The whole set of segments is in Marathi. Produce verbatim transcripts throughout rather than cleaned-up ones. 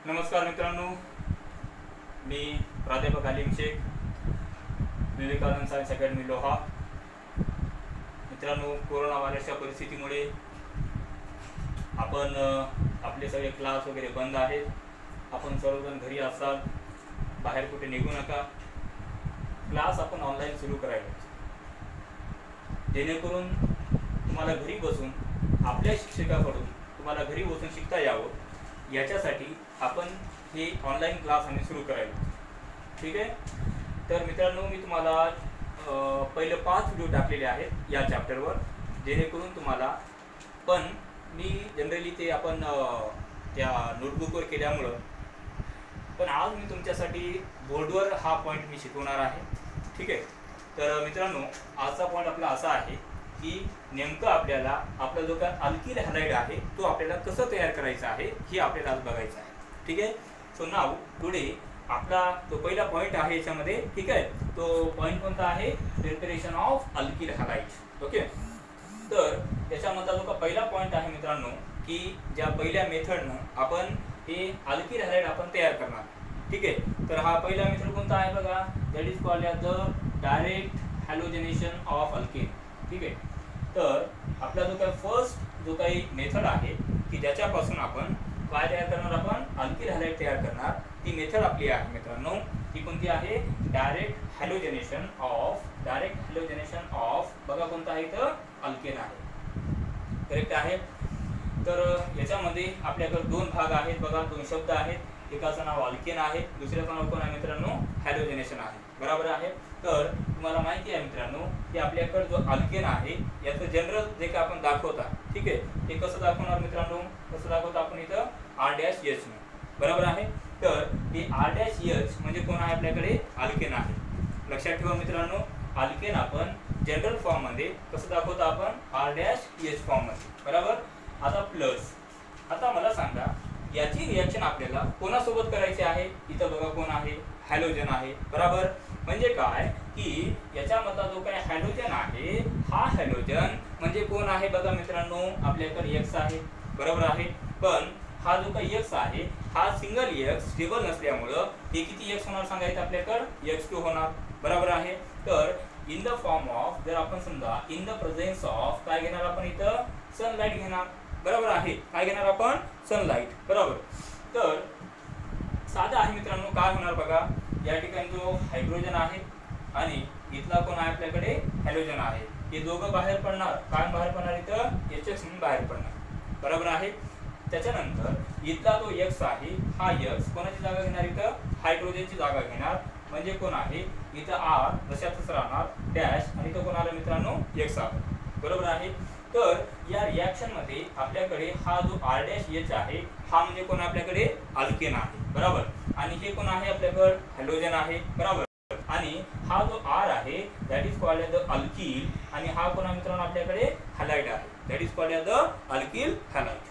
नमस्कार मित्रांनो, मी प्राध्यापक अलीम शेख, विवेकानंद सायन्स अकॅडमी लोहा. मित्रांनो, कोरोना व्हायरसच्या परिस्थितीमुळे आपण आपले सगळे क्लास वगैरे बंद आहेत. आपण सर्वजण घरी असाल, बाहेर कुठे निघू नका. क्लास आपण ऑनलाईन सुरू करायला, जेणेकरून तुम्हाला घरी बसून आपल्या शिक्षकाकडून तुम्हाला घरी बसून शिकता यावं, याच्यासाठी आपण हे ऑनलाईन क्लास आम्ही सुरू करायला. ठीक आहे. तर मित्रांनो, मी तुम्हाला पहिले पाच व्हिडिओ टाकलेले आहेत या चॅप्टरवर, जेणेकरून तुम्हाला, पण मी जनरली ते आपण त्या नोटबुकवर केल्यामुळं, पण आज मी तुमच्यासाठी बोर्डवर हा पॉईंट मी शिकवणार आहे. ठीक आहे. तर मित्रांनो, आजचा पॉईंट आपला असा आहे की नेमकं आपल्याला आपला जो काय अल्किल हॅलाइड आहे तो आपल्याला कसं तयार करायचा आहे हे आपल्याला आज बघायचं आहे. ठीक आहे. सो नाव टुडे आपला तो पहिला पॉईंट आहे याच्यामध्ये. ठीक आहे. तो पॉईंट कोणता आहे? Preparation of alkyl halide. Okay. तर त्याच्यामधला जो का पहिला पॉईंट आहे मित्रांनो, की ज्या पहिल्या मेथडनं आपण हे अल्किल हॅलाइड आपण तयार करणार. ठीक आहे. तर हा पहिला मेथड कोणता आहे बघा, that is called as the direct halogenation of alkyl. ठीक आहे. तर आपला जो काही फर्स्ट जो काही मेथड आहे की ज्याच्यापासून आपण काय तयार करणार, आपण अल्किल हॅलाइड तयार करणार, ती मेथड आपली आहे मित्रांनो. ती कोणती आहे? Direct halogenation of direct halogenation of बघा कोणता आहे तर अल्केन आहे. करेक्ट आहे. तर याच्यामध्ये आपल्याकडे दोन भाग आहेत बघा, दोन शब्द आहेत. एकाचं नाव अल्केन आहे, दुसऱ्याचं नाव कोण आहे मित्रांनो? हॅलोजनेशन आहे. बरोबर आहे. तर तुम्हाला माहिती आहे मित्रांनो की आपल्याकडे जो अल्केन आहे याचं जनरल जे काय आपण दाखवता, ठीक आहे, ते कसं दाखवणार मित्रांनो? कसं दाखवतो आपण इथं? आर डॅश एच ने. बरोबर आहे. तर हे आर डॅश एच म्हणजे कोण आहे? आपल्याकडे अल्केन आहे. लक्षात ठेवा मित्रांनो, अल्केन आपण जनरल फॉर्म मध्ये कसं दाखवतो? आपण आर डॅश एच फॉर्म मध्ये. बरोबर. आता प्लस, आता मला सांगा याची रिॲक्शन आपल्याला कोणासोबत करायची आहे? इथं बघा कोण आहे? हॅलोजन आहे. बरोबर. म्हणजे काय की याच्यामधला जो काय हॅलोजन आहे, हा हॅलोजन म्हणजे कोण आहे बघा मित्रांनो? आपल्याकडे एक्स आहे. बरोबर आहे. पण हा जो काही एक्स आहे हा सिंगल एक्स स्टेबल नसल्यामुळं हे किती एक्स होणार सांगायचं आपल्याकडे? एक्स टू होणार. बरोबर आहे. तर इन द फॉर्म ऑफ, जर आपण समजा इन द प्रेझेन्स ऑफ काय घेणार आपण इथं? सनलाईट घेणार. बरोबर आहे. काय घेणार आपण? सनलाईट. बरोबर. तर साधा आहे मित्रांनो, काय होणार बघा, या ठिकाणी जो हायड्रोजन आहे आणि इथला कोण आहे? आपल्याकडे हॅलोजन आहे. हे दोघं बाहेर पडणार. काय बाहेर पडणार? इथं एच एक्स म्हणून बाहेर पडणार. बरोबर आहे. त्याच्यानंतर इथला जो एक्स आहे, हा एक्स कोणाची जागा घेणार? इथं हायड्रोजनची जागा घेणार. म्हणजे कोण आहे? इथं आर जशातच राहणार डॅश, आणि इथं कोण आलं मित्रांनो? X R. बरोबर आहे. तर या रिॲक्शन मध्ये आपल्याकडे हा जो आर डॅश एच आहे हा म्हणजे कोण? आपल्याकडे अल्केन आहे. बरोबर. आणि हे कोण आहे? आपल्याकडे हॅलोजन आहे. बरोबर. आणि हा जो आर आहे that is called the alkyl, आणि हा कोण आहे मित्रांनो? आपल्याकडे हॅलाइड आहे. That is called the alkyl halide.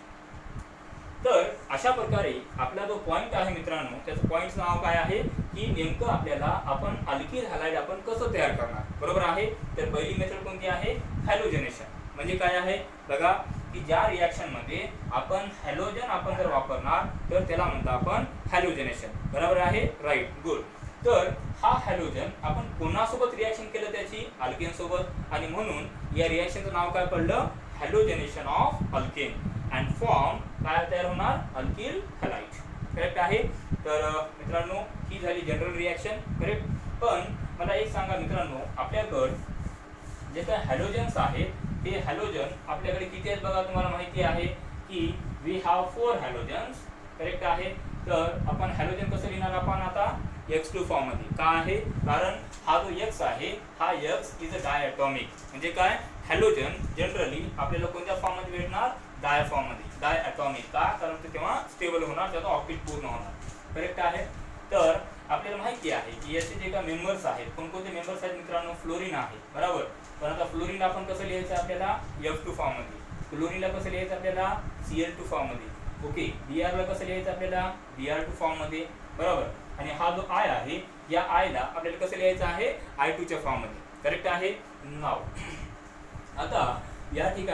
तर अशा प्रकारे आपला जो पॉईंट आहे मित्रांनो, त्याचं पॉईंटचं नाव काय आहे की नेमकं आपल्याला आपण अल्किल हॅलाइड आपण कसं तयार करणार. बरोबर आहे. तर पहिली मेथड कोणती आहे? हॅलोजनेशन. म्हणजे काय आहे बघा, की ज्या रिॲक्शन मध्ये आपण हॅलोजन आपण जर वापरणार तर त्याला म्हणतो आपण हॅलोजनेशन. बरोबर आहे. राईट. गुड. तर हा हॅलोजन आपण कोणासोबत रिॲक्शन केलं? त्याची अल्केन सोबत, आणि म्हणून या रिॲक्शनचं नाव काय पडलं? Halogenation of alkane. And form काय तयार होणार? Alkyl halide. करेक्ट आहे. तर मित्रांनो, ही झाली जनरल रिॲक्शन. करेक्ट. पण मला एक सांगा मित्रांनो, आपल्याकडे जे काय हॅलोजन्स आहेत हे हॅलोजन आपल्याकडे किती आहेत बघा? तुम्हाला माहिती आहे की we have four halogens. Correct आहे. तर आपण हॅलोजन कसं लिहिणार? आपण आता एक्स टू फॉर्म मध्ये. का आहे? कारण हा जो एक्स आहे हा एक्स इज अ डायॲटॉमिक. म्हणजे काय? हॅलोजन जनरली आपल्याला कोणत्या फॉर्म मध्ये भेटणार? डाय फॉर्म मध्ये. डायॲटॉमिक. का? कारण ते तेव्हा स्टेबल होणार, त्याचा ऑर्बिट पूर्ण होणार. करेक्ट आहे. तर आपल्याला माहिती आहे की याचे जे काही मेंबर्स आहेत, कोणकोणते मेंबर्स आहेत मित्रांनो? फ्लोरीन आहे. बरोबर. पण आता फ्लोरीन आपण कसं लिहायचं आपल्याला? एफ टू फॉर्म मध्ये. क्लोरीनला कसं लिहायचं आपल्याला? सी एल टू फॉर्म मध्ये. ओके. बी आर ला कसं लिहायचं आपल्याला? बी आर टू फॉर्म मध्ये. बरोबर. आणि हा जो आय आहे या आयला आपल्याला कसं लिहायचं आहे? आय टू च्या फॉर्म मध्ये. करेक्ट आहे. नाव आता या ठिकाणी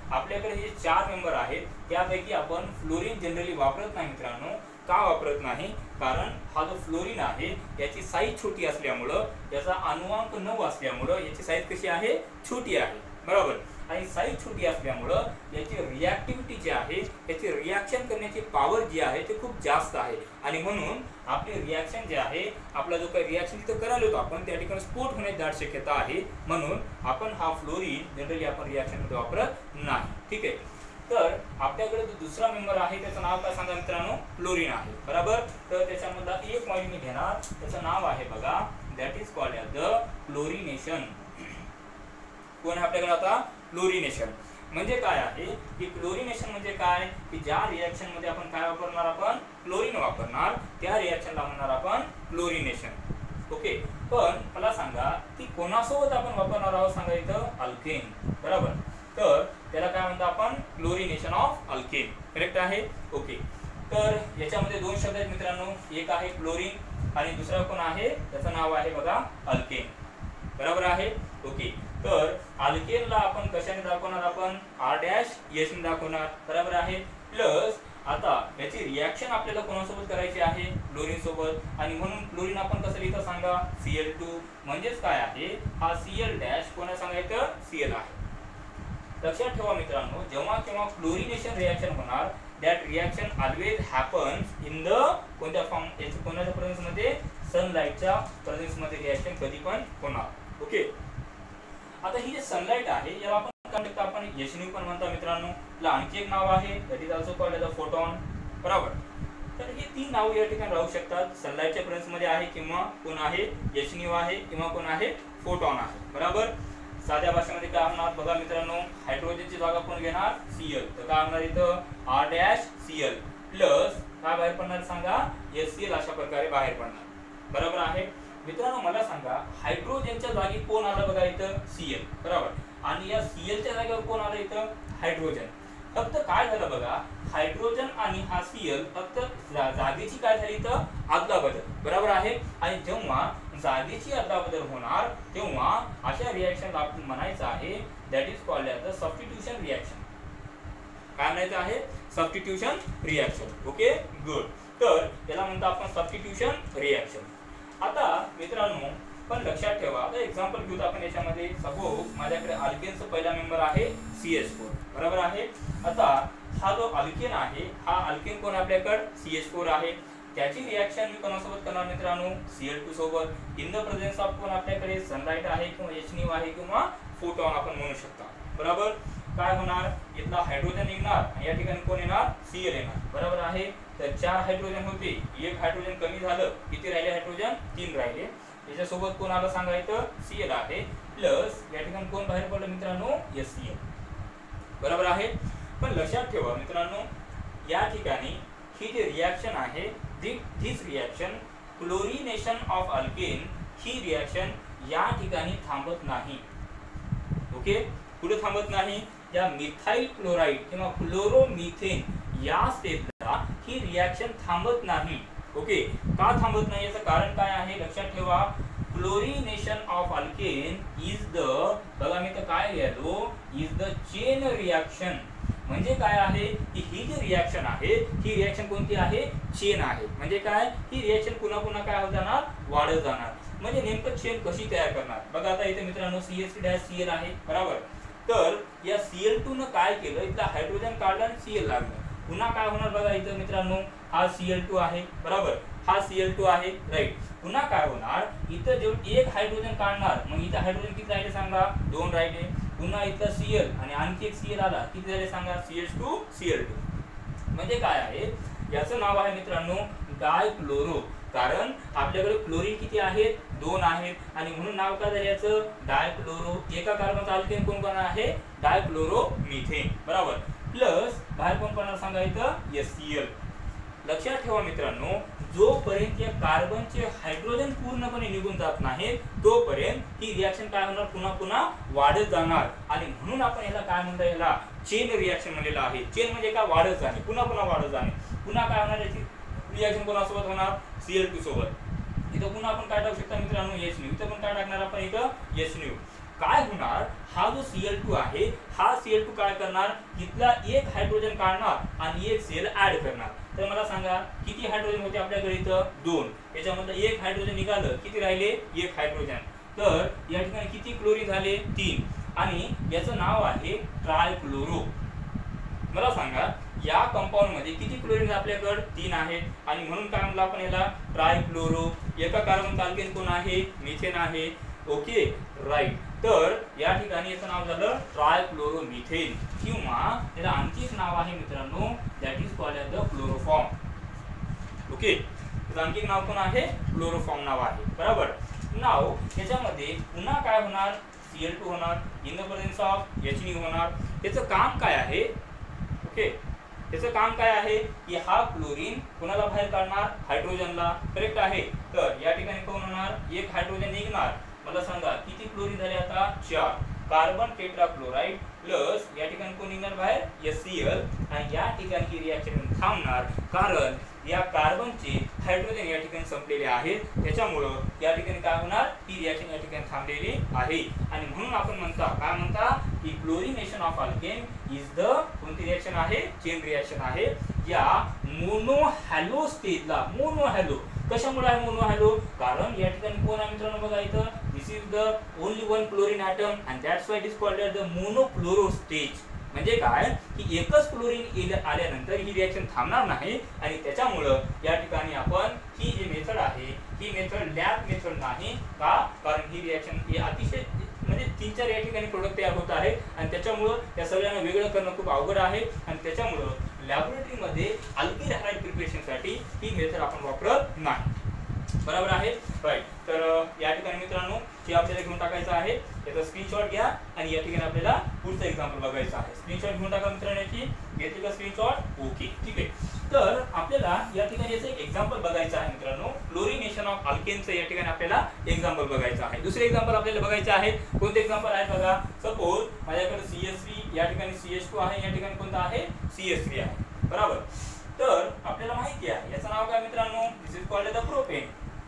आपल्याकडे हे चार मेंबर आहेत त्यापैकी आपण फ्लोरीन जनरली वापरत नाही मित्रांनो. का वापरत नाही? कारण हा जो फ्लोरीन आहे याची साईज छोटी असल्यामुळं, याचा अनुवांक नऊ असल्यामुळं याची साईज कशी आहे? छोटी आहे, बरोबर. आणि साईज छोटी असल्यामुळं याची रिॲक्टिव्हिटी जी आहे, याची रिॲक्शन करण्याची पॉवर जी आहे ते खूप जास्त आहे. आणि म्हणून आपली रिॲक्शन जे आहे, आपला जो काही रिॲक्शन तिथं करायला होतो आपण त्या ठिकाणी स्फोट होण्याची दाट शक्यता आहे. म्हणून आपण हा फ्लोरीन जनरली आपण रिॲक्शनमध्ये वापरत नाही. ठीक आहे. तर आपल्याकडे जो दुसरा मेंबर आहे त्याचं नाव काय सांगा मित्रांनो? फ्लोरीन आहे, बरोबर. तर त्याच्यामधला एक पॉईंट मी घेणार, त्याचं नाव आहे बघा, that is called as the fluorination. कोण आहे आपल्याकडे आता? फ्लोरिनेशन. म्हणजे काय आहे की क्लोरिनेशन म्हणजे काय की ज्या रिॲक्शन मध्ये आपण काय वापरणार? आपण क्लोरीन वापरणार, त्या रिॲक्शनला म्हणणार आपण क्लोरिनेशन. ओके. पण मला सांगा ती कोणासोबत आपण वापरणार आहोत? सांगा इथं अल्केन, बरोबर. तर त्याला काय म्हणतो आपण? Chlorination of alkane. करेक्ट आहे. ओके. तर याच्यामध्ये दोन शब्द आहेत मित्रांनो, एक आहे क्लोरीन आणि दुसरा कोण आहे? त्याचं नाव आहे बघा अल्केन, बरोबर आहे. ओके. तर अल्केनला आपण कशाने दाखवणार? आपण आर डॅश एस ने दाखवणार, बरोबर आहे. प्लस आता याची रिॲक्शन आपल्याला कोणासोबत करायची आहे? क्लोरीन सोबत. आणि म्हणून क्लोरीन आपण कसं लिहितो सांगा? C L two. म्हणजेच काय आहे? हा सी एल डॅश कोणा सांगायचं? सी एल आहे. लक्षात ठेवा मित्रांनो, जेव्हा केव्हा क्लोरिनेशन रिॲक्शन होणार, that reaction always happens in the कोणत्या फॉर्म? याच्या कोणाच्या प्रेझेन्स मध्ये? सनलाइटच्या प्रेझेन्स मध्ये रिॲक्शन कधी पण होणार. ओके. आता ही जे सनलाइट आहे याला आपण काय म्हणतो? आपण एचन्यू पण म्हणतो मित्रांनो. याला आणखी एक नाव आहे, that is also called as a photon, बरोबर. तर हे तीन नाव या ठिकाणी राहू शकतात. सनलाइटच्या प्रेझेन्स मध्ये आहे किंवा कोण आहे? एचन्यू आहे किंवा कोण आहे? फोटॉन आहे, बरोबर. साध्या भाषेमध्ये काय होणार बघा मित्रांनो, हायड्रोजनची जागा कोण घेणार? सीएल. तर काय होणार इथं? आर डॅश सीएल प्लस काय बाहेर पडणार सांगा? एससीएल अशा प्रकारे बाहेर पडणार, बरोबर आहे. मित्रांनो मला सांगा हायड्रोजनच्या जागी कोण आलं बघा इथं? सीएल, बरोबर. आणि या सीएलच्या जागेवर कोण आलं इथं? हायड्रोजन. फक्त काय झालं बघा, हायड्रोजन आणि हा सीएल फक्त जागेची काय झाली इथं? अदलाबदल, बरोबर आहे. आणि जेव्हा जागेची अदलाबदल होणार तेव्हा अशा रिॲक्शनला आपण म्हणायचं आहे that is called as the substitution reaction. काय म्हणायचं आहे? Substitution reaction. Okay, good. तर याला म्हणतो आपण सबस्टिट्यूशन रिॲक्शन. आता मित्रांनो पण लक्षात ठेवा, आता एक्झाम्पल घेऊ आपण याच्यामध्ये. सपोज माझ्याकडे अल्केनचा पहिला मेंबर आहे सी एच फोर, बरोबर आहे. आता हा जो अल्केन आहे, हा अल्केन कोण आपल्याकडे? सी एच फोर आहे. त्याची रिॲक्शन मी कोणासोबत करणार मित्रांनो? सी एल टू सोबत. इन द प्रेझेन्स ऑफ कोण आपल्याकडे? सनलाइट आहे किंवा एचन्यू आहे किंवा फोटॉन आपण म्हणू शकता, बरोबर. काय होणार? इथला हायड्रोजन निघणार आणि या ठिकाणी कोण येणार? सीएल येणार, बरोबर आहे. तर चार हायड्रोजन होते, एक हायड्रोजन कमी झालं, किती राहिले हायड्रोजन? तीन राहिले. याच्यासोबत कोण आलं सांगा इथं? सीएल आहे. प्लस या ठिकाणी कोण बाहेर पडलं मित्रांनो? एससीएल, बरोबर आहे. पण लक्षात ठेवा मित्रांनो, या ठिकाणी ही जी रिॲक्शन आहे, this reaction chlorination of alkane, ही रिॲक्शन या ठिकाणी थांबत नाही. ओके, कुठे थांबत नाही? या मिथाइल क्लोराइड किंवा क्लोरोमिथेन या स्टेपला ही रिॲक्शन थांबत नाही. ओके, का थांबत नाही याचं कारण काय आहे? लक्षात ठेवा, chlorination of alkane is the, बघा मी तर काय लिहिलो, इज द चेन रिॲक्शन. म्हणजे काय आहे की ही जी रिॲक्शन आहे, ही रिॲक्शन कोणती आहे? चेन आहे. म्हणजे काय? ही रिॲक्शन पुन्हा पुन्हा काय होत जाणार? वाढत जाणार. म्हणजे नेमकं चेन कशी तयार करणार? बघा आता इथे मित्रांनो C H dash C L आहे, बरोबर. तर या सी एल टू न काय केलं? इथला हायड्रोजन काढला आणि सी एल लागलं. पुन्हा काय होणार बघा इथं मित्रांनो, हा सी एल टू आहे, बरोबर. हा सी एल टू आहे, राईट. पुन्हा काय होणार? इथं जेव्हा एक हायड्रोजन काढणार, मग इथं हायड्रोजन किती राहिले सांगा? दोन राहिले. पुन्हा इथं सीएल आणि आणखी एक सीएल आला, किती झाले सांगा? C H two C L two. म्हणजे काय आहे? याचं नाव आहे मित्रांनो डायक्लोरो. कारण आपल्याकडे क्लोरीन किती आहेत? दोन आहेत. आणि म्हणून नाव काय झालं याचं? डायक्लोरो. एका कार्बनचा अल्केन कोण कोण आहे? डायक्लोरोमिथेन, बरोबर. प्लस बाहेर कोण कोण सांगा इथं? एससीएल. लक्षात ठेवा मित्रांनो, जोपर्यंत या कार्बनचे हायड्रोजन पूर्णपणे निघून जात नाही तोपर्यंत ही रिॲक्शन काय होणार? पुन्हा पुन्हा वाढत जाणार. आणि म्हणून आपण याला काय म्हणतो? याला चेन रिॲक्शन म्हणलेलं आहे. चेन म्हणजे काय? वाढत जाणे, पुन्हा पुन्हा वाढत जाणे. पुन्हा काय होणार? याची रिॲक्शन कोणासोबत होणार? सी एल टू सोबत. इथं पुन्हा आपण काय टाकू शकता मित्रांनो? एचन्यू. इथं पण काय टाकणार आपण? इथं एचन्यू. काय होणार, हा जो सी एल टू आहे हा सी एल टू काय करणार, इथला एक हायड्रोजन काढणार आणि एक सीएल ऍड करणार. तर मला सांगा किती हायड्रोजन होते आपल्याकडे इथं, दोन. याच्यामध्ये एक हायड्रोजन निघालं, किती राहिले, एक हायड्रोजन. तर या ठिकाणी किती क्लोरीन झाले, तीन. आणि याचं नाव आहे ट्रायक्लोरो. मला सांगा या कंपाऊंड मध्ये किती क्लोरीन आपल्याकडे, तीन आहेत. आणि म्हणून काय म्हणलं आपण याला, ट्रायक्लोरो. एका कार्बन अल्केन कोण आहे, मिथेन आहे. Okay right. तर या ठिकाणी याचं नाव झालं ट्रायक्लोरोमिथेन, किंवा त्याला आणखी एक नाव आहे मित्रांनो, that is called as the chloroform. Okay, त्याचं आणखी एक नाव कोण आहे, क्लोरोफॉर्म नाव आहे. बरोबर. नाव याच्यामध्ये पुन्हा काय होणार, सी एल टू होणार, in the presence of H नी होणार. त्याचं काम काय आहे, ओके, त्याचं काम काय आहे की हा क्लोरीन कोणाला बाहेर काढणार, हायड्रोजनला. करेक्ट आहे. तर या ठिकाणी कोण होणार, एक हायड्रोजन निघणार. मला सांगा किती क्लोरीन झाले आता, चार. कार्बन टेट्राक्लोराइड प्लस या ठिकाणी कोण निघणार बाहेर, एच सी एल. आणि या ठिकाणी ही रिएक्शन थांबणार, कारण या कार्बनचे हायड्रोजन या ठिकाणी संपलेले आहेत. त्याच्यामुळं या ठिकाणी काय होणार, ही रिएक्शन या ठिकाणी थांबलेली आहे. आणि म्हणून आपण म्हणता, काय म्हणता, की chlorination of alkane is the कोणती रिएक्शन आहे, चेन रिएक्शन आहे. या मोनो हॅलो स्टेजला, मोनो हॅलो कशामुळे आहे मोनो हॅलो, कारण या ठिकाणी कोण आहे मित्रांनो, बघा इथं, this is the only one chlorine atom and that's why it is called as the monochloro stage. म्हणजे काय की एकच क्लोरीन आल्यानंतर ही रिएक्शन थांबणार नाही. आणि त्याच्यामुळं या ठिकाणी आपण ही जी मेथड आहे ही मेथड लॅब मेथड नाही का, कारण ही रिएक्शन ही अतिशय म्हणजे तीन चार या ठिकाणी प्रोडक्ट तयार होत आहे. आणि त्याच्यामुळं त्या सगळ्यांना वेगळं करणं खूप अवघड आहे. आणि त्याच्यामुळं लॅबोरेटरीमध्ये अल्किल हॅलाइड प्रिपरेशनसाठी ही मेथड आपण वापरत नाही. बरोबर आहे, राईट. तर या ठिकाणी मित्रांनो हे आपल्याला घेऊन टाकायचं आहे. याचा स्क्रीनशॉट घ्या आणि या ठिकाणी आपल्याला पुढचं एक्झाम्पल बघायचं आहे. स्क्रीनशॉट घेऊन टाका मित्रांनो याची. घेतली का स्क्रीनशॉट, ओके ठीक आहे. तर आपल्याला या ठिकाणी याचं एक एक्झाम्पल बघायचं आहे मित्रांनो, क्लोरिनेशन ऑफ अल्केनचं या ठिकाणी आपल्याला एक्झाम्पल बघायचं आहे. दुसरे एक्झाम्पल आपल्याला बघायचे आहे. कोणते एक्झाम्पल आहे बघा, सपोज माझ्याकडे सी एच थ्री या ठिकाणी सी एच टू आहे, या ठिकाणी कोणतं आहे, सी एच थ्री आहे. बरोबर. तर आपल्याला माहिती आहे याचं नाव काय मित्रांनो, this is called the propane.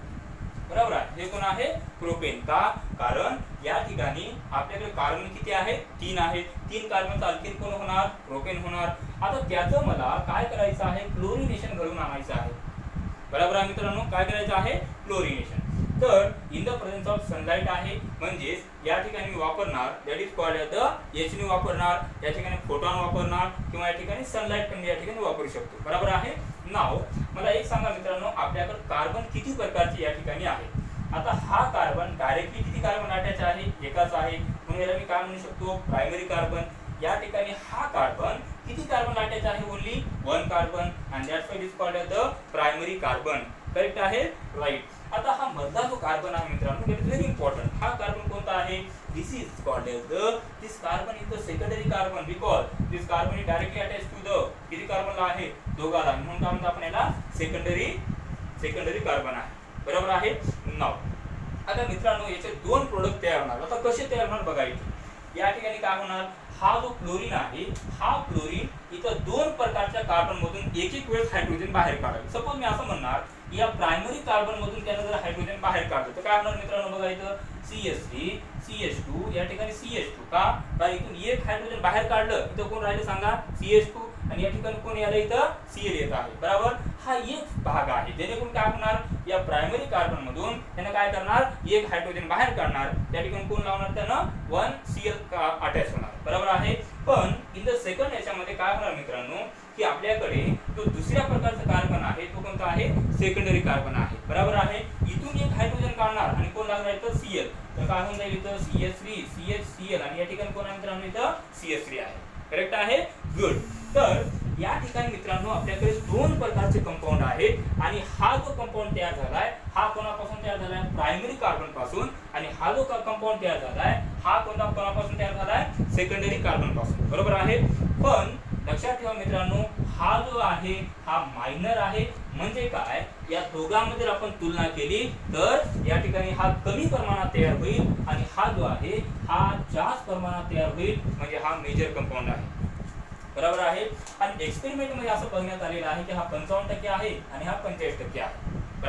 बरोबर आहे, हे कोण आहे, प्रोपेन. का, कारण या ठिकाणी आपल्याकडे कार्बन किती आहे, तीन आहे. तीन कार्बनचा अल्केन कोण होणार, प्रोपेन होणार. आता त्याचं मला काय करायचं आहे, क्लोरिनेशन घडवून आणायचं आहे. बरोबर आहे मित्रांनो, काय करायचं आहे, क्लोरिनेशन. तर in the presence of sunlight आहे, म्हणजे या ठिकाणी मी वापरणार that is called as the H नी वापरणार, या ठिकाणी फोटॉन वापरणार, किंवा या ठिकाणी सनलाइट पण या ठिकाणी वापरू शकतो. बरोबर आहे. नाव मला एक सांगा मित्रांनो, आपल्याकडे कार्बन किती प्रकारचे या ठिकाणी आहे. आता हा कार्बन डायरेक्टली किती कार्बन अटॅच आहे, एकाच आहे. म्हणून याला मी काय म्हणू शकतो, प्रायमरी कार्बन. या ठिकाणी हा कार्बन किती कार्बन अटॅच आहे, only one carbon, and that's why it is called as the primary carbon. Correct आहे, राईट. आता हा मधला जो कार्बन आहे मित्रांनो, इट इज व्हेरी इम्पॉर्टंट. हा कार्बन कोणता आहे, this is called as the this carbon is the secondary carbon, because this carbon is directly attach to the किती कार्बनला आहे, दोघाला. म्हणून काय म्हणतो आपण याला, सेकंडरी सेकंडरी कार्बन आहे. बरोबर आहे. नाव आता मित्रांनो याचे दोन प्रोडक्ट तयार होणार. आता कसे तयार होणार बघायचे. या ठिकाणी काय होणार, हा जो क्लोरीन आहे हा क्लोरीन इथं दोन प्रकारच्या कार्बन मधून एक एक वेळेस हायड्रोजन बाहेर काढेल. सपोज मी असं म्हणणार, या प्रायमरी कार्बन मधून त्यानं जर हायड्रोजन बाहेर काढलं तर काय होणार मित्रांनो, बघा इथं C H three C H two, या ठिकाणी सी एच टू. का, कारण इथून एक हायड्रोजन बाहेर काढलं, इथं कोण राहिले सांगा, सी एच टू. आणि या ठिकाणी कोण याला इथं सीएल येत आहे. बरोबर. हा एक भाग आहे, जेणेकरून काय होणार, या प्रायमरी कार्बन मधून त्यानं काय करणार, एक हायड्रोजन बाहेर काढणार, त्या ठिकाणी कोण लावणार, त्यानं वन सीएल अटॅच होणार. बरोबर आहे. पण इन द सेकंड याच्यामध्ये काय होणार मित्रांनो, की आपल्याकडे जो दुसऱ्या प्रकारचा कार्बन आहे तो कोणता आहे, सेकंडरी कार्बन आहे. बरोबर आहे. इथून एक हायड्रोजन काढणार आणि कोण लागणार इथं, सीएल. तर काय होऊन जाईल इथं C H three C H CL, आणि या ठिकाणी कोण आहे मित्रांनो, इथं सी एच थ्री आहे. करेक्ट आहे, गुड. तर या ठिकाणी मित्रांनो आपल्याकडे दोन प्रकारचे कंपाऊंड आहेत. आणि हा जो कंपाऊंड तयार झालाय हा कोणापासून तयार झालाय, प्रायमरी कार्बन पासून. आणि हा जो कंपाऊंड तयार झालाय हा कोणता कोणापासून तयार झालाय, सेकंडरी कार्बन पासून. बरोबर आहे. पण लक्षात ठेवा मित्रांनो, हा जो आहे हा मायनर आहे. म्हणजे काय, या दोघांमध्ये आपण तुलना केली तर या ठिकाणी हा कमी प्रमाणात तयार होईल आणि हा जो आहे हा जास्त प्रमाणात तयार होईल, म्हणजे हा मेजर कंपाऊंड आहे. बरोबर आहे. आणि एक्सपेरिमेंट मध्ये असं बघण्यात आलेलं आहे की हा पंचावन्न टक्के आहे आणि हा पंचेचाळीस टक्के आहे. बरोबर.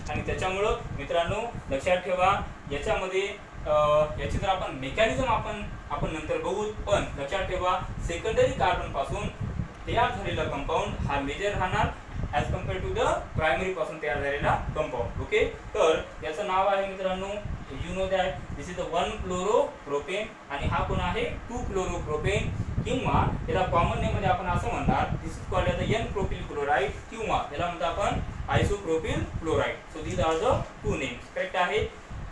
आणि त्याच्यामुळं मित्रांनो लक्षात ठेवा याच्यामध्ये याची जर आपण मेकॅनिझम आपण आपण नंतर बघू, पण लक्षात ठेवा सेकंडरी कार्बन पासून तयार झालेला कंपाऊंड हा मेजर राहणार as compare to the primary पासून तयार झालेला कंपाऊंड. ओके, तर याचं नाव आहे मित्रांनो you know that this is the one chloropropane आणि हा कोण आहे टू क्लोरोप्रोपेन, किंवा याला कॉमन नेम मध्ये आपण असं म्हणणार this is called as the n propyl chloride, किंवा याला म्हणतो आपण isopropyl chloride. So these are the two names. Correct आहे.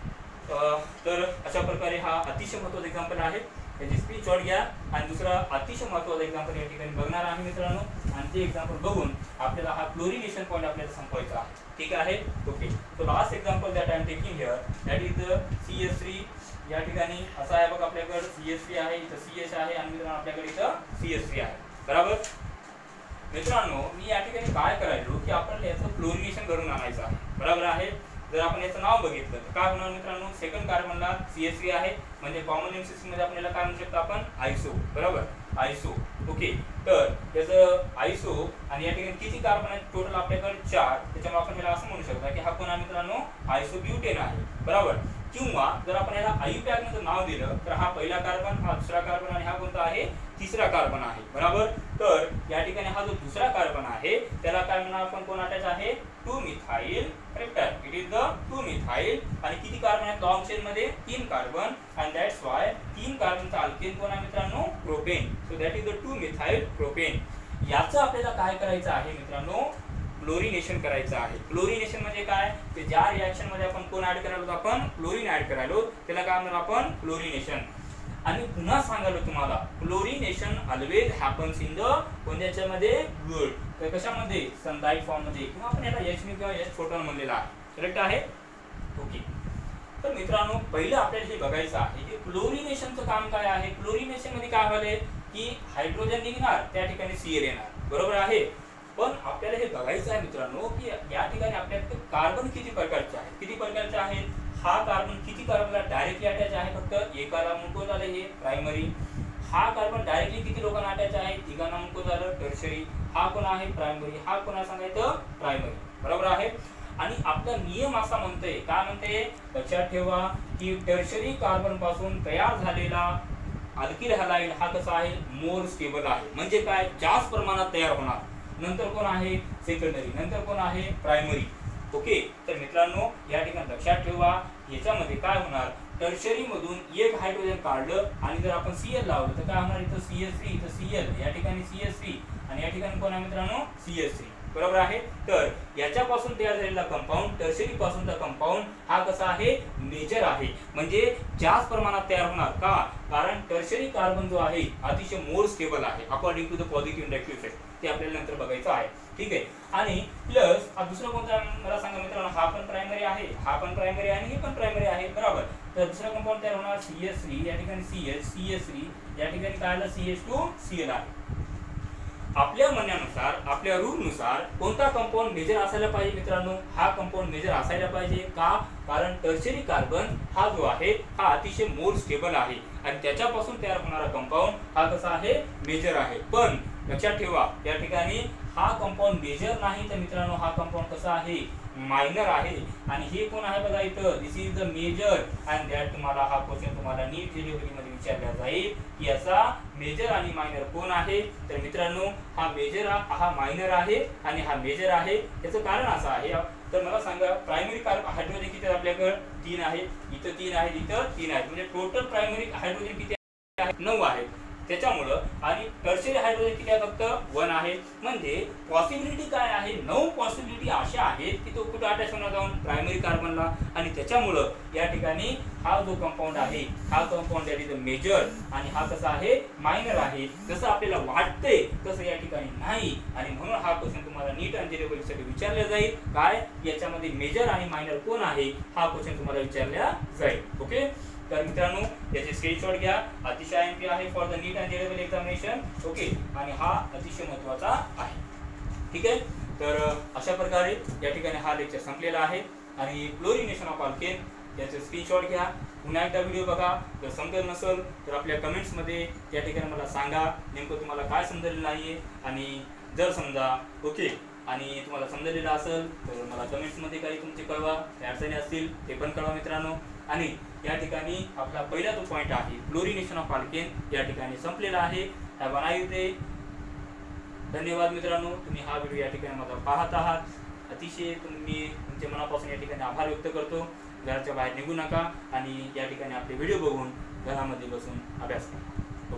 तर अशा प्रकारे हा अतिशय महत्त्वाचा एक्झाम्पल आहे. याची स्क्रीनशॉट घ्या आणि दुसरा अतिशय महत्त्वाचा एक्झाम्पल या ठिकाणी बघणार आहे मित्रांनो, आणि ते एक्झाम्पल बघून आपल्याला हा क्लोरिनेशन पॉईंट आपल्याला संपवायचा आहे. ठीक आहे. Okay, so last example that I am taking here that is the C H three. या ठिकाणी असं आहे बघा, आपल्याकडे सी एच थ्री आहे, इथं सी एच आहे आणि मित्रांनो आपल्याकडे इथं सी एच थ्री आहे. बरोबर मित्रांनो, मी या ठिकाणी काय करायचो की आपण याचं क्लोरिनेशन करून आणायचं आहे. बरोबर आहे. जर आपण याचं नाव बघितलं तर काय होणार मित्रांनो, सेकंड कार्बनला सी एच थ्री आहे, म्हणजे कॉमन नेम सिस्टम मध्ये आपल्याला काय म्हणू शकतो आपण आयसो. बरोबर, आयसो. ओके, तर याचं आयसो आणि या ठिकाणी किती कार्बन आहेत टोटल आपल्याकडे चार, त्याच्यामुळे आपण याला असं म्हणू शकतो की हा कोण आहे मित्रांनो आयसोब्युटेन आहे. बरोबर, किंवा जर आपण याला आयुपॅक मध्ये नाव दिलं तर हा पहिला कार्बन, हा दुसरा कार्बन आणि हा कोणता आहे तिसरा कार्बन आहे. बरोबर, तर या ठिकाणी हा जो दुसरा कार्बन आहे त्याला काय म्हणणार आपण, कोण अटॅच आहे टू मिथाइल. करेक्ट आहे, it is the two methyl. आणि किती कार्बन आहेत लॉन्ग चेन मध्ये तीन कार्बन, अँड दॅट्स वाय तीन कार्बनचा अल्केन कोण आहे मित्रांनो propane. So that is the two methyl propane. याचं आपल्याला काय करायचं आहे मित्रांनो क्लोरिनेशन करायचं आहे. क्लोरिनेशन म्हणजे काय, ते ज्या रिएक्शन मध्ये आपण कोण ऍड करायलो आपण क्लोरीन ऍड करायलो त्याला काय म्हणणार आपण क्लोरिनेशन. आणि पुन्हा सांगायलो तुम्हाला chlorination always happens in the कोणत्याच्या मध्ये ब्लड, तर कशामध्ये सनलाइट फॉर्म मध्ये, किंवा आपण याला एच किंवा एच फोटॉन म्हणलेला आहे. करेक्ट आहे. ओके, तर मित्रांनो पहिलं आपल्याला हे बघायचं आहे की क्लोरिनेशनचं काम काय आहे. क्लोरिनेशन मध्ये काय व्हायलंय की हायड्रोजन निघणार, त्या ठिकाणी सीएल येणार. बरोबर आहे. पण आपल्याला हे बघायचं आहे मित्रांनो की या ठिकाणी आपल्याकडे कार्बन किती प्रकारचे आहेत, किती प्रकारचे आहेत. हा कार्बन किती कार्बनला डायरेक्टली अटॅच आहे, फक्त एकाला मुको झालं हे प्रायमरी. हा कार्बन डायरेक्टली किती लोकांना अटॅच आहे, तिघांना मुको झालं टर्शरी. हा कोण आहे प्रायमरी, हा कोणा सांगायचं प्रायमरी. बरोबर आहे. आणि आपला नियम असा म्हणतोय, काय म्हणते लक्षात ठेवा की टर्शरी कार्बन पासून तयार झालेला अल्किल हॅलाइड हा कसा आहे मोर स्टेबल आहे, म्हणजे काय जास्त प्रमाणात तयार होणार. नंतर कोण आहे सेकंडरी, नंतर कोण आहे प्रायमरी. ओके, तर मित्रांनो या ठिकाणी लक्षात ठेवा याच्यामध्ये काय होणार, टर्शरी मधून एक हायड्रोजन काढलं आणि जर आपण सीएल लावलं तर काय होणार, इथं सी एच थ्री, इथं सीएल, या ठिकाणी सी एच थ्री आणि या ठिकाणी कोण आहे मित्रांनो सी एच थ्री. बरोबर आहे. तर याच्यापासून तयार झालेला कंपाऊंड टर्शरी पासूनचा कंपाऊंड हा कसा आहे मेजर आहे, म्हणजे जास्त प्रमाणात तयार होणार. का, कारण टर्शरी कार्बन जो आहे अतिशय मोर स्टेबल आहे according to the positive inductive effect, ते आपल्याला नंतर बघायचं आहे. ठीक आहे. आणि प्लस दुसरा कोणता मला सांगा मित्रांनो, हा पण प्रायमरी आहे, हा पण प्रायमरी आहे आणि हे पण प्रायमरी आहे. बरोबर. तर दुसरा कंपाऊंड तयार होणार सी एच थ्री, या ठिकाणी C H, C H three, या ठिकाणी काय आलं C H two C L आहे. आपल्या म्हणण्यानुसार, आपल्या रूल नुसार कोणता कंपाऊंड मेजर असायला पाहिजे मित्रांनो, हा कंपाऊंड मेजर असायला पाहिजे. का, कारण टर्शरी कार्बन हा जो आहे हा अतिशय मोर स्टेबल आहे आणि त्याच्यापासून तयार होणारा कंपाऊंड हा कसा आहे मेजर आहे. पण लक्षात ठेवा या ठिकाणी हा कंपाऊंड मेजर नाही तर मित्रांनो हा कंपाऊंड कसा आहे मायनर आहे. आणि हे कोण आहे बघा इथं, this is the major and that. तुम्हाला हा क्वेश्चन तुम्हाला नीट डिलिव्हरी मध्ये विचारला जाईल की याचा मेजर आणि मायनर कोण आहे. तर मित्रांनो हा मेजर हा मायनर आहे आणि हा मेजर आहे. याचं कारण असं आहे, तर मला सांगा प्रायमरी कार्बन हायड्रोजन किती आहेत आपल्याकडे तीन आहे, इथं तीन आहे, इथं तीन आहे, म्हणजे टोटल प्रायमरी हायड्रोजन किती आहे नऊ आहे त्याच्यामुळं. आणि टर्शरी हायड्रोजन किती आहे फक्त वन आहे. म्हणजे पॉसिबिलिटी काय आहे, नऊ पॉसिबिलिटी अशा आहेत की तो कुठे अटॅच होणार जाऊन प्रायमरी कार्बनला. आणि त्याच्यामुळं या ठिकाणी हा जो कंपाऊंड आहे हा कंपाऊंड दॅट इज मेजर आणि हा कसा आहे मायनर आहे. जसं आपल्याला वाटतंय तसं या ठिकाणी नाही. आणि म्हणून हा क्वेश्चन तुम्हाला नीट आणि परीक्षेसाठी विचारला जाईल. काय, याच्यामध्ये मेजर आणि मायनर कोण आहे हा क्वेश्चन तुम्हाला विचारला जाईल. ओके. तर मित्रांनो याचे स्क्रीनशॉट घ्या. अतिशय एमपी आहे for the NEET and JEE examination. Okay. आणि हा अतिशय महत्त्वाचा आहे. ठीक आहे. तर अशा प्रकारे या ठिकाणी हा लेक्चर संपलेला आहे. आणि क्लोरिनेशन ऑफ अल्केन याचे स्क्रीनशॉट घ्या. पुन्हा एकदा व्हिडिओ बघा. जर समजलं नसेल तर आपल्या कमेंट्स मध्ये या ठिकाणी मला सांगा नेमकं तुम्हाला काय समजलेलं नाहीये. आणि जर समजा ओके आणि तुम्हाला समजलेलं असेल तर मला कमेंट्समध्ये काही तुमचे कळवा, काही अडचणी असतील ते पण कळवा मित्रांनो. आणि या ठिकाणी आपला पहिला जो पॉईंट आहे फ्लोरिनेशन ऑफ अल्केन या ठिकाणी संपलेला आहे. Have a nice day. धन्यवाद मित्रांनो, तुम्ही हा व्हिडिओ या ठिकाणी माझा पाहत आहात. अतिशय तुम्ही तुमच्या मनापासून या ठिकाणी आभार व्यक्त करतो. घराच्या बाहेर निघू नका आणि या ठिकाणी आपले व्हिडिओ बघून घरामध्ये बसून अभ्यास करा.